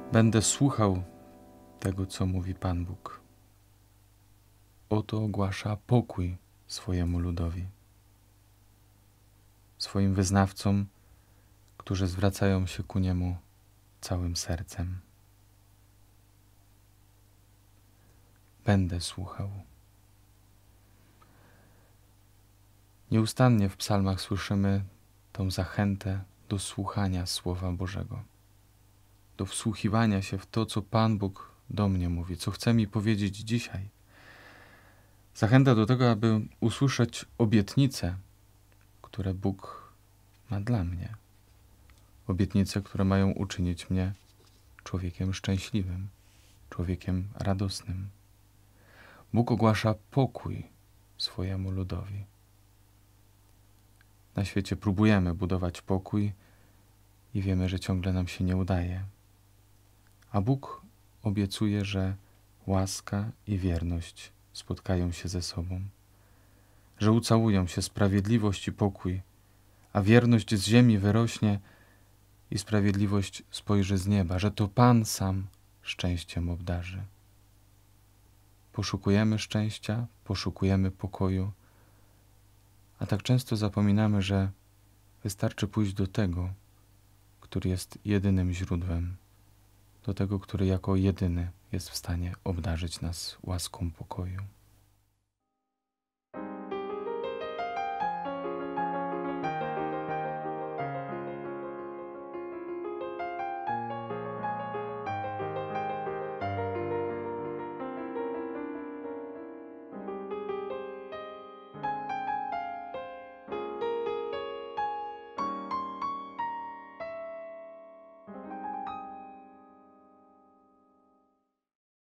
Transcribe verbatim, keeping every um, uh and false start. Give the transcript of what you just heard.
Będę słuchał tego, co mówi Pan Bóg. Oto ogłasza pokój swojemu ludowi, swoim wyznawcom, którzy zwracają się ku Niemu całym sercem. Będę słuchał. Nieustannie w psalmach słyszymy tą zachętę do słuchania Słowa Bożego, do wsłuchiwania się w to, co Pan Bóg do mnie mówi, co chce mi powiedzieć dzisiaj. Zachęta do tego, aby usłyszeć obietnice, które Bóg ma dla mnie. Obietnice, które mają uczynić mnie człowiekiem szczęśliwym, człowiekiem radosnym. Bóg ogłasza pokój swojemu ludowi. Na świecie próbujemy budować pokój i wiemy, że ciągle nam się nie udaje. A Bóg obiecuje, że łaska i wierność spotkają się ze sobą, że ucałują się sprawiedliwość i pokój, a wierność z ziemi wyrośnie i sprawiedliwość spojrzy z nieba, że to Pan sam szczęściem obdarzy. Poszukujemy szczęścia, poszukujemy pokoju, a tak często zapominamy, że wystarczy pójść do tego, który jest jedynym źródłem, do tego, który jako jedyny jest w stanie obdarzyć nas łaską pokoju.